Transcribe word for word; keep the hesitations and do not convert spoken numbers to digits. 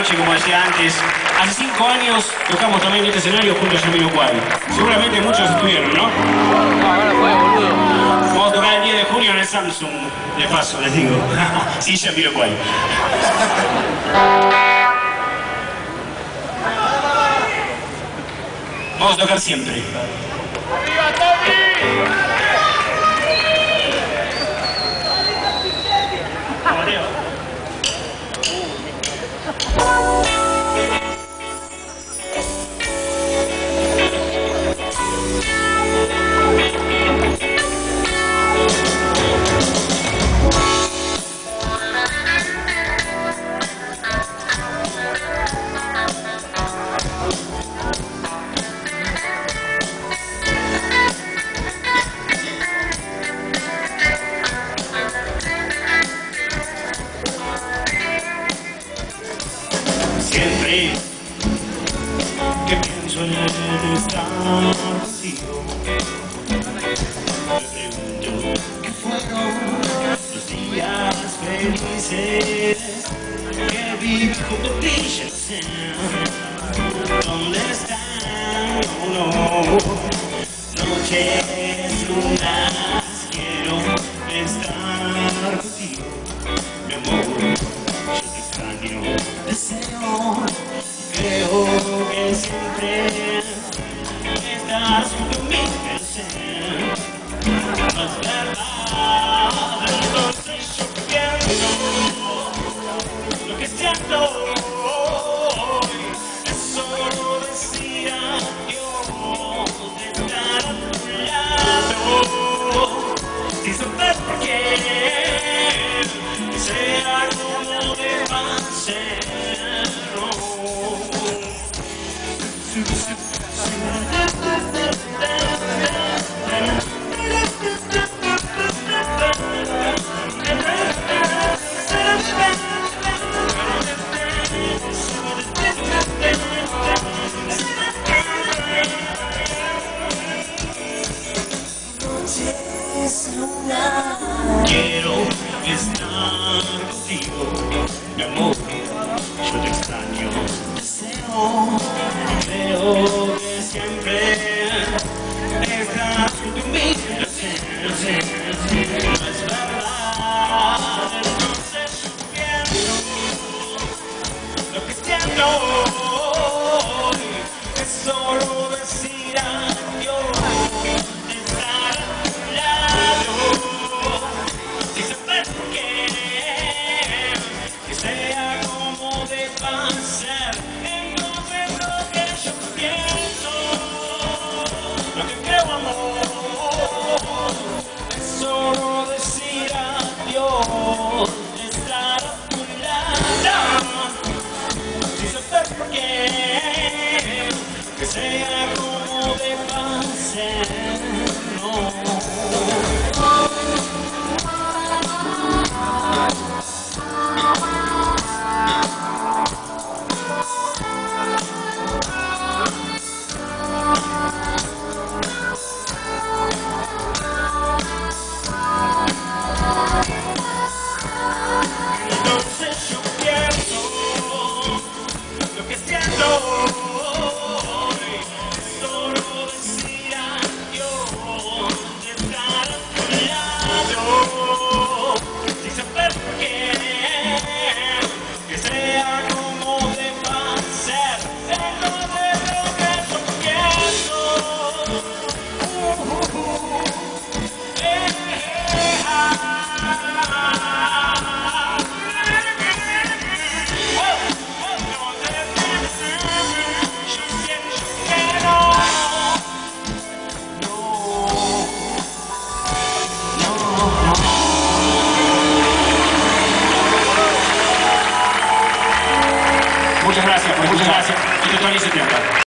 noche, como decía antes. Hace cinco años tocamos también en este escenario junto a Jamiroquai. Seguramente muchos estuvieron, ¿no? No, ahora fue, boludo. Vamos a tocar el diez de junio en el Samsung. De paso, les digo. Sí, Jamiroquai. Vamos a tocar siempre. ¡Arriba, Tommy! Siempre que pienso en estar contigo, me pregunto qué fueron los días felices que viví junto a ti. Ya no sé dónde están, no, no. Noches, lunas, quiero estar contigo, mi amor. Yo te extraño, deseo, creo que siempre estás junto a mí, pero sé, no es verdad. Entonces yo pienso lo que siento hoy es solo decir adiós, de estar a tu lado, sin saber por qué, que sea como deba ser. Quiero estar contigo, mi amor, yo te extraño, deseo, creo que siempre estás junto a mí, lo sé, lo sé, no es verdad, entonces yo pienso lo que siento hoy es solo decir adiós, de estar a tu lado, sin saber por qué, que sea como deba ser. Entonces lo que yo pienso, lo que creo, amor, es solo decir adiós, de estar a tu lado, sin saber por qué, que sea como deba ser. No. Entonces yo pienso lo que siento hoy es solo decir adiós, de estar a tu lado, sin saber por qué, que sea como deba ser. Entonces lo que yo pienso, uh, uh, uh, eh, eh, ah. Muchas gracias, pues, muchas gracias. Y que Tony se pierda.